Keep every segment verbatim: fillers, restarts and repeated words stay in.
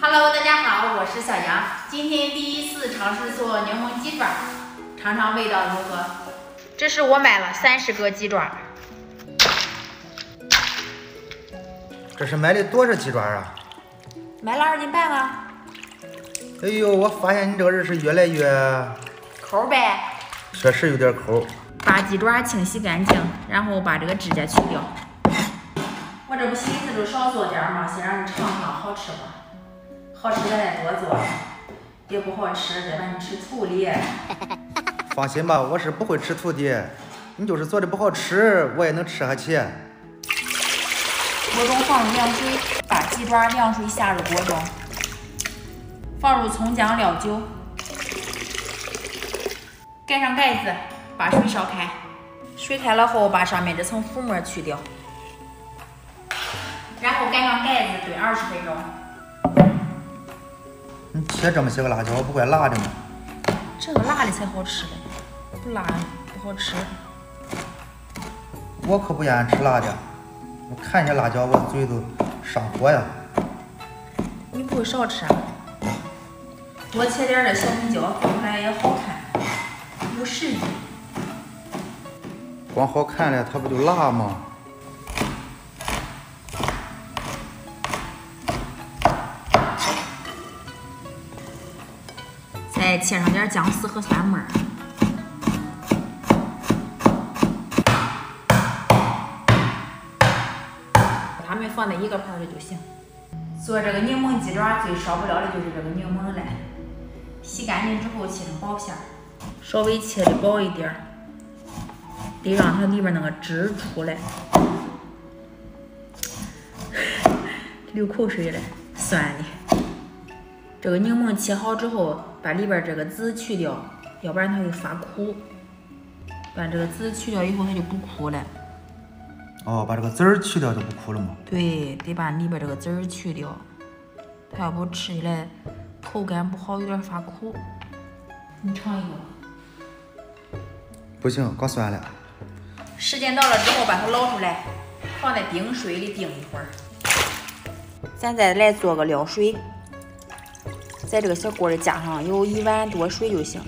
Hello， 大家好，我是小杨。今天第一次尝试做柠檬鸡爪，尝尝味道如何。这是我买了三十个鸡爪。 这是买的多少鸡爪啊？ 买了二斤半啊。 哎呦，我发现你这个人是越来越抠呗。 确实有点抠。 把鸡爪清洗干净，然后把这个指甲去掉。我这不寻思就少做点嘛，先让你尝尝好吃不？好吃咱再多做，别不好吃再把你吃吐哩。 放心吧，我是不会吃吐的。你就是做的不好吃，我也能吃下去。 锅中放入凉水，把鸡爪凉水下入锅中，放入葱姜料酒，盖上盖子，把水烧开。水开了后，把上面这层浮沫去掉，然后盖上盖子炖二十分钟。 你切这么些个辣椒，不怪辣的吗？ 这个辣的才好吃嘞，不辣不好吃。 我可不愿意吃辣的，我看见辣椒我嘴都上火呀。 你不会少吃啊？多切点的小米椒，做出来也好看，有食欲。 光好看了，它不就辣吗？ 再切上点姜丝和蒜末，把它们放在一个盘里就行。做这个柠檬鸡爪最少不了的就是这个柠檬了，洗干净之后切成薄片，稍微切的薄一点，得让它里边那个汁出来。流口水了，酸的。这个柠檬切好之后，把里边这个籽去掉，要不然它会发苦。把这个籽去掉以后，它就不苦了。 哦，把这个籽儿去掉就不苦了吗？ 对，得把里边这个籽儿去掉，它要不吃起来口感不好，有点发苦。你尝一个吧。 不行，搞酸了。 时间到了之后，把它捞出来，放在冰水里冰一会儿。咱再来做个料水。在这个小锅里加上有一碗多水就行。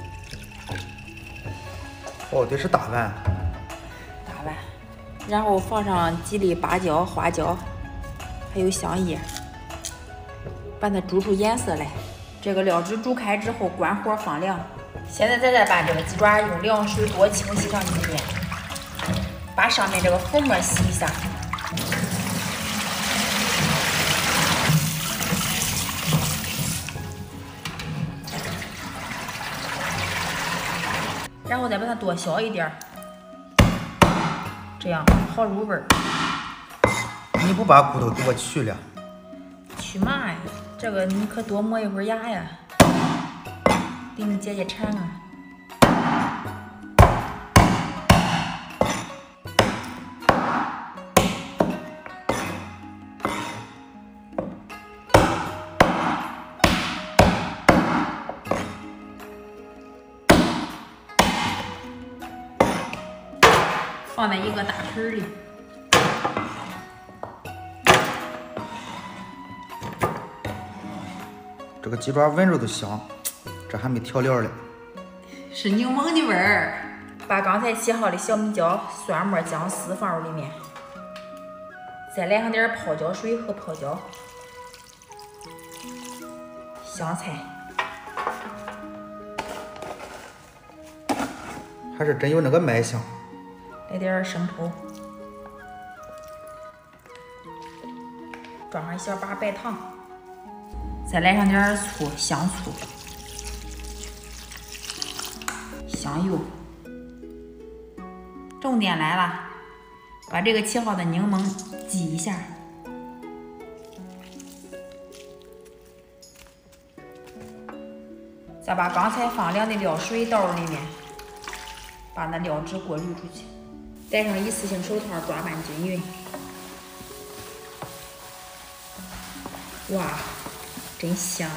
哦，得是大碗。 大碗，然后放上几粒八角、花椒，还有香叶，把它煮出颜色来。这个料汁煮开之后，关火放凉。现在咱再把这个鸡爪用凉水多清洗上几遍，把上面这个浮沫洗一下。然后再把它剁小一点，这样好入味儿。 你不把骨头给我去了？ 去嘛呀？这个你可多磨一会儿牙呀，给你解解馋啊。放在一个大盆里， 这个鸡爪闻着都香，这还没调料嘞， 是柠檬的味儿。把刚才切好的小米椒、蒜末、姜丝放入里面，再来上点泡椒水和泡椒、香菜， 还是真有那个麦香。 来点生抽，装上一小把白糖，再来上点醋，香醋、香油。重点来了，把这个切好的柠檬挤一下，再把刚才放凉的料水倒入里面，把那料汁过滤出去。戴上一次性手套，抓拌均匀。哇，真香！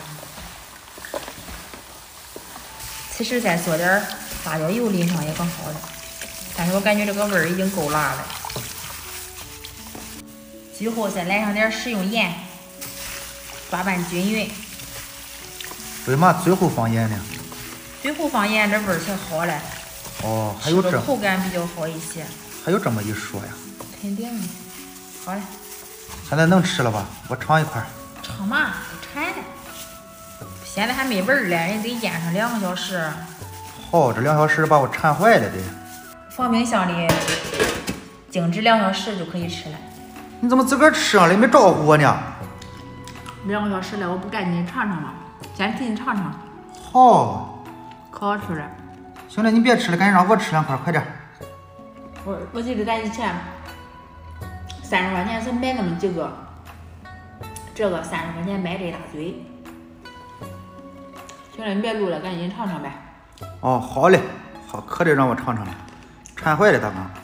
其实再做点辣椒油淋上也更好了，但是我感觉这个味儿已经够辣了。最后再来上点食用盐， 抓拌均匀。 为嘛最后放盐呢？ 最后放盐，这味儿才好嘞。 哦，还有这口感比较好一些。 还有这么一说呀？ 肯定的。好嘞。 现在能吃了吧？我尝一块。 尝嘛，馋嘞。现在还没味儿嘞，你得腌上两个小时。 好，这两小时把我馋坏了得。 放冰箱里静置两小时就可以吃了。 你怎么自个儿吃上了？没招呼我呢？ 两个小时了，我不赶紧尝尝吗？先给你尝尝。 好， 可好吃了。 行了，你别吃了，赶紧让我吃两块，快点。 我我记得咱以前三十块钱才买那么几个，这个三十块钱买这一大堆。行了，你别录了，赶紧尝尝呗。 哦，好嘞，好，可得让我尝尝了，馋坏了大刚。